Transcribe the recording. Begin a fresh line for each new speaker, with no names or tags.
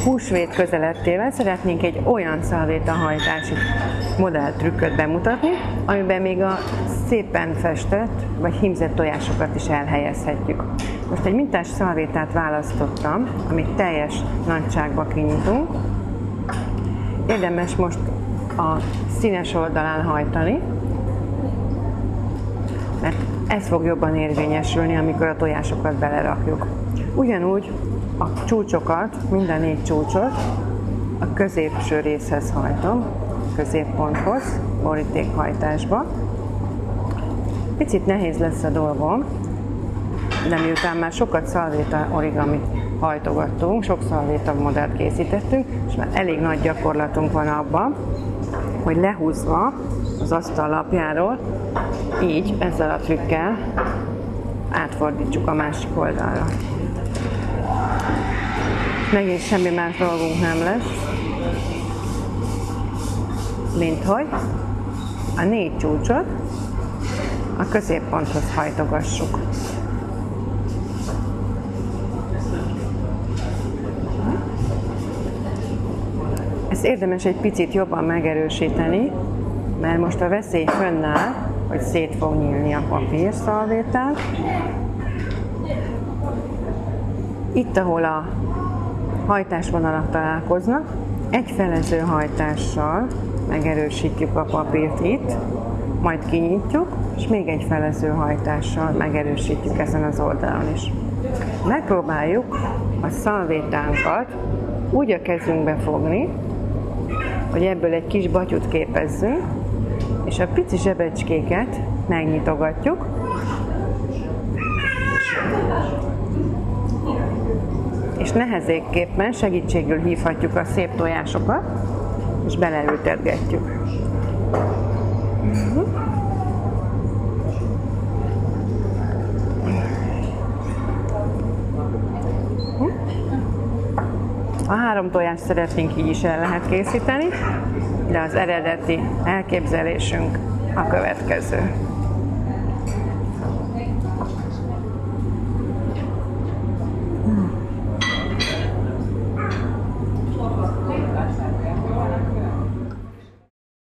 húsvét közelettével szeretnénk egy olyan szalvétahajtási modelltrükköt bemutatni, amiben még a szépen festett vagy hímzett tojásokat is elhelyezhetjük. Most egy mintás szalvétát választottam, amit teljes nagyságba kinyitunk. Érdemes most a színes oldalán hajtani, mert ez fog jobban érvényesülni, amikor a tojásokat belerakjuk. Ugyanúgy a csúcsokat, mind a 4 csúcsot a középső részhez hajtom, középponthoz, borítékhajtásba. Picit nehéz lesz a dolgom, de miután már sokat szalvéta origamit hajtogattunk, sok szalvéta modellt készítettünk, és már elég nagy gyakorlatunk van abban, hogy lehúzva az asztal lapjáról, így, ezzel a trükkel átfordítsuk a másik oldalra. Megint semmi más dolgunk nem lesz, mint hogy a 4 csúcsot a középponthoz hajtogassuk. Ezt érdemes egy picit jobban megerősíteni, mert most a veszély fönnáll, hogy szét fog nyílni a papír szalvétán. Itt, ahol a hajtásvonalak találkoznak, egy felező hajtással megerősítjük a papírt itt, majd kinyitjuk, és még egy felező hajtással megerősítjük ezen az oldalon is. Megpróbáljuk a szalvétánkat úgy a kezünkbe fogni, hogy ebből egy kis batyut képezzünk, és a pici zsebecskéket megnyitogatjuk, és nehezékképpen segítségül hívhatjuk a szép tojásokat, és beleültetgetjük. A 3 tojást szeretnénk így is el lehet készíteni, de az eredeti elképzelésünk a következő.